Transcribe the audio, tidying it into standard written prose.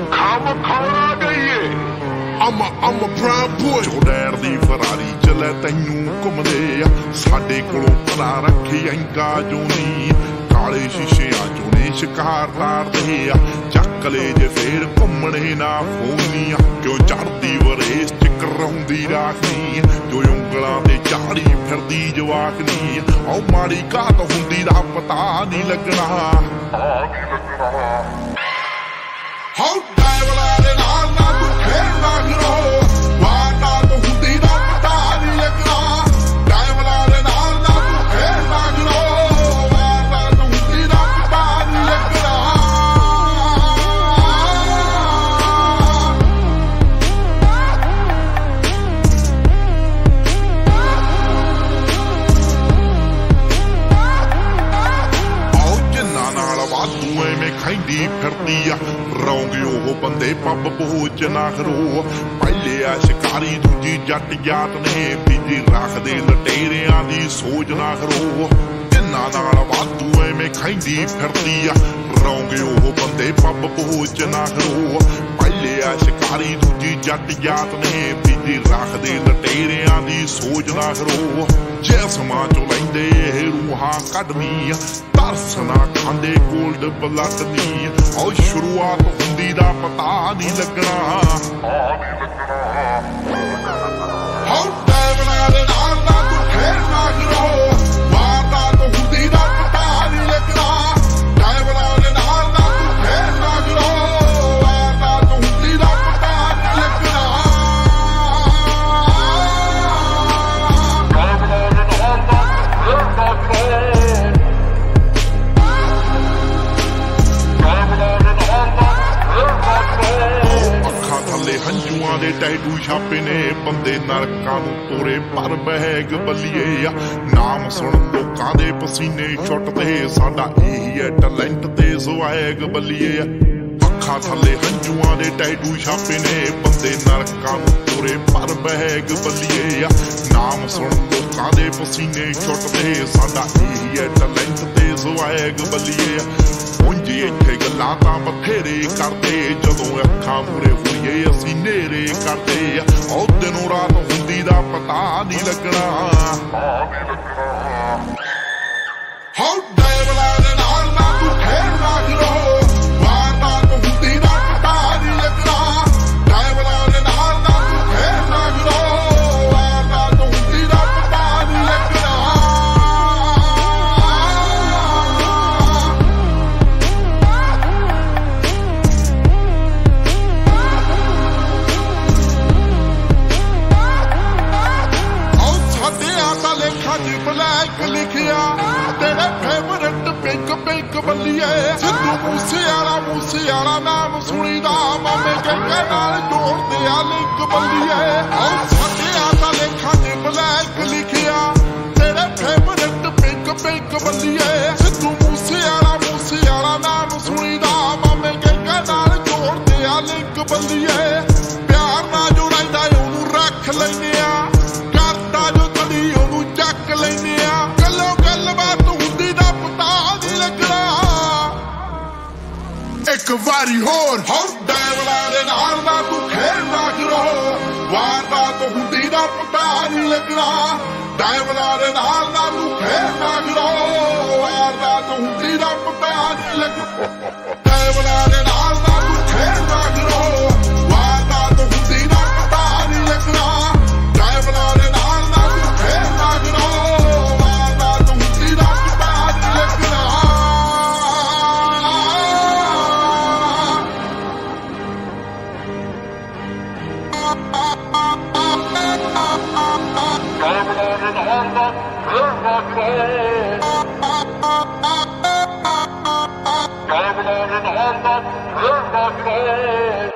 ਖਾਣਾ ਗਈਏ I'm a prime boy ਜੋ ਡੈਰ ਦੀ ਫਰਾਰੀ ਚਲੇ ਤੈਨੂੰ ਘੁੰਮਦੇ ਆ ਸਾਡੇ ਕੋਲੋਂ ਪਰਾ ਰੱਖੀ ਐਂਗਾ ਜੋ ਨੀ ਕਾਲੇ ਸ਼ੀਸ਼ਿਆਂ ਚੋਂ ਨੇ ਸ਼ਿਕਾਰ ਤਾਰਦੇ ਆ ਚੱਕ ਲੈ ਜੇ ਫੇਰ ਘੁੰਮਣੇ ਨਾ ਫੋਨੀਆਂ ਕਿਉਂ ਚੜਦੀ ਵਰੇਸ ਚ ਕਰਾਉਂਦੀ ਰਾਖੀ ਜੋ ਉਂਗਲਾਂ ਤੇ ਝਾੜੀ ਫਿਰਦੀ ਜਵਾਕਨੀ ਉਹ ਮਾੜੀ ਘਾਤ ਹੁੰਦੀ ਦਾ ਪਤਾ ਨਹੀਂ ਲੱਗਣਾ ਹਾਉ ਡਾਇਵਰਾਂ ਦੇ ਨਾਲ ਨਾ ਤੂੰ ਖੇਡਦਾ ਕਰੋ ਵਾਰਨਾ ਤੋਂ ਹੁੰਦੀ ਦਾ ਪਤਾ ਨਹੀਂ ਲੱਗਣਾ ਡਾਇਵਰਾਂ ਦੇ ਨਾਲ ਨਾ ਤੂੰ ਖੇਡਦਾ ਕਰੋ ਵਾਰਨਾ ਤੋਂ ਹੁੰਦੀ ਦਾ ਪਤਾ ਨਹੀਂ ਲੱਗਣਾ ਆਓ ਜਿੰਨਾ ਨਾਲ ਵਾਧੂ ਐਵੇਂ ਖੈਂਦੀ ਫਿਰਦੀ ਆ ਰੌਂਗੇ ਉਹ ਬੰਦੇ ਪੱਬ ਪਹੁੰਚ ਨਾ ਖਰੋ ਪਹਿਲੇ ਆ ਸ਼ਿਕਾਰੀ ਦੂਜੀ ਜੱਟ ਜਾਤ ਨੇ ਬੀਜੀ ਰੱਖਦੇ ਲਟੇਰਿਆਂ ਦੀ ਸੋਚ ਨਾ ਖਰੋ ਜਿੰਨਾ ਨਾਲ ਵਾਧੂ ਐਵੇਂ ਖੈਂਦੀ ਫਿਰਦੀ ਆ ਰੌਂਗੇ ਉਹ ਬੰਦੇ ਪੱਬ ਪਹੁੰਚ ਨਾ ਖਰੋ ਪਹਿਲੇ ਆ ਸ਼ਿਕਾਰੀ ਦੂਜੀ ਜੱਟ ਜਾਤ ਨੇ ਬੀਜੀ ਰੱਖਦੇ ਲਟੇਰਿਆਂ ਦੀ ਸੋਚ ਨਾ ਖਰੋ ਜਿਸਮਾਂ ਚੋਂ ਲੈਂਦੇ ਇਹ ਰੂਹਾਂ ਕੱਢਨੀ ਤਰਸ ਨਾ ਖਾਂਦੇ ਗੋਲਡ ਬਲੱਡ ਨੀ ਉਹ ਸ਼ੁਰੂਆਤ ਹੁੰਦੀ ਦਾ ਪਤਾ ਨਹੀਂ ਲੱਗਣਾ ਹਾਉ ਡਾਇਵਰਾਂ ਦੇ ਨਾਲ ਨਾ ਤੂੰ ਖੇਡਦਾ ਕਰੋ ਵਾਰਨਾ ਤੋਂ ਹੁੰਦੀ ਦਾ ਪਤਾ ਨਹੀਂ ਲੱਗਣਾ ਡਾਇਵਰਾਂ ਦੇ ਨਾਲ ਨਾ ਤੂੰ ਖੇਡਦਾ ਕਰੋ ਵਾਰਨਾ ਤੋਂ ਹੁੰਦੀ ਦਾ ਪਤਾ ਨਹੀਂ ਲੱਗਣਾ ਥੱਲੇ ਹੰਝੂਆਂ ਦੇ ਟੈਟੂ ਛਾਪੇ ਨੇ ਬੰਦੇ ਨਰਕਾਂ ਨੂੰ ਤੋਰੇ ਪਰ ਬਹਿਗ ਬੱਲੀਏ ਆ ਨਾਮ ਸੁਣ ਲੋਕਾਂ ਦੇ ਪਸੀਨੇ ਛੁੱਟਦੇ ਸਾਡਾ ਇਹੀ ਹੈ ਟੈਲੈਂਟ ਤੇ ਜ਼ੁਆਇਗ ਬੱਲੀਏ ਆ ਅੱਖਾਂ ਥੱਲੇ ਹੰਝੂਆਂ ਦੇ ਟੈਟੂ ਛਾਪੇ ਨੇ ਬੰਦੇ ਨਰਕਾਂ ਨੂੰ ਤੋਰੇ ਪਰ ਬਹਿਗ ਬੱਲੀਏ ਆ ਨਾਮ ਸੁਣ ਲੋਕਾਂ ਦੇ ਪਸੀਨੇ ਛੁੱਟਦੇ ਸਾਡਾ ਇਹੀ ਹੈ ਟੈਲੈਂਟ ਤੇ ਜ਼ੁਆਇਗ ਬੱਲੀਏ ਆ ਉਂਝੀ ਇੱਥੇ ਗੱਲਾਂ ਤਾਂ ਬਥੇਰੇ ਕਰਦੇ ਜਦੋਂ ਅੱਖਾਂ ਮੂਰੇ ਹੋਈਏ ਅਸੀਂ ਨੇਰੇ ਕਰਦੇ ਆ ਉਹ ਦਿਨੋਂ ਰਾਤ ਹੁੰਦੀ ਦਾ ਪਤਾ ਨਹੀਂ ਲੱਗਣਾ ਹਾਉ ਡਾਇਵਰਾਂ ਦੇ ਨਾਲ ਨਾ ਤੂੰ ਖੇਡਦਾ ਕਰੋ ਵਾਰਨਾ ਤੋਂ ਹੁੰਦੀ ਦਾ ਪਤਾ ਨਹੀਂ ਲੱਗਣਾ ਡਾਇਵਰਾਂ ਦੇ ਨਾਲ ਨਾ ਤੂੰ ਖੇਡਦਾ ਕਰੋ ਵਾਰਨਾ ਤੋਂ ਹੁੰਦੀ ਦਾ ਪਤਾ ਨਹੀਂ ਲੱਗਣਾ ਲੇਖਾਂ ਚ ਬਲੈਕ ਲਿਖਿਆ ਤੇਰੇ ਫੇਵਰਟ ਪਿੰਕ ਬੱਲੀਏ ਸਿੱਧੂ ਮੂਸੇਵਾਲਾ ਨਾਮ ਸੁਣੀਦਾ ਮਾਮੇ ਗੰਗਾ ਨਾਲ ਜੋੜਦੇ ਆ ਲਿੰਕ ਬੱਲੀਏ ਉਹ ਸਾਡਿਆਂ ਦਾ ਲੇਖਾਂ ਚ ਬਲੈਕ ਲਿਖਿਆ ਤੇਰੇ ਫੇਵਰਟ ਪਿੰਕ ਬੱਲੀਏ ਸਿੱਧੂ ਮੂਸੇਵਾਲਾ ਨਾਮ ਸੁਣੀਦਾ ਮਾਮੇ ਗੰਗਾ ਨਾਲ ਜੋੜਦੇ ਆ ਲਿੰਕ ਬੱਲੀਏ ਪਿਆਰ ਨਾਲ ਜੋ ਰਹਿੰਦਾ ਉਹਨੂੰ ਰੱਖ ਲੈਂਦੇ ਆ ਕਰਦਾ ਜੋ ਕਦੀ ਉਹਨੂੰ ਚੱਕ ਲੈਂਦੇ ਆ ਗੱਲਬਾਤ ਹੁੰਦੀ ਦਾ ਪਤਾ ਨਹੀਂ ਲੱਗਣਾ ਇੱਕ ਵਾਰੀ ਹੋਰ ਹਾਉ ਡਾਇਵਰਾਂ ਦੇ ਨਾਲ ਨਾ ਤੂੰ ਖੇਡਦਾ ਕਰੋ ਵਾਰਦਾਤ ਹੁੰਦੀ ਦਾ ਪਤਾ ਨਹੀਂ ਲੱਗਣਾ ਡਾਇਵਰਾਂ ਦੇ ਨਾਲ ਨਾ ਤੂੰ ਖੇਡਦਾ ਕਰੋ ਵਾਰਦਾਤ ਹੁੰਦੀ ਦਾ ਪਤਾ ਨਹੀਂ ਲੱਗਣਾ ਡਾਇਵਰਾਂ ਦੇ ਨਾਲ ਨਾ ਤੂੰ ਖੇਡਦਾ ਕਰੋ ਵਾਰਦਾਤ ਹੁੰਦੀ ਦਾ ਪਤਾ ਨਹੀਂ ਲੱਗਣਾ ਡਾਇਵਰਾਂ ਦੇ ਨਾਲ ਨਾ ਤੂੰ ਖੇਡਦਾ ਕਰੋ ਵਾਰਦਾਤ ਹੁੰਦੀ ਦਾ ਪਤਾ ਨਹੀਂ ਲੱਗਣਾ Come on,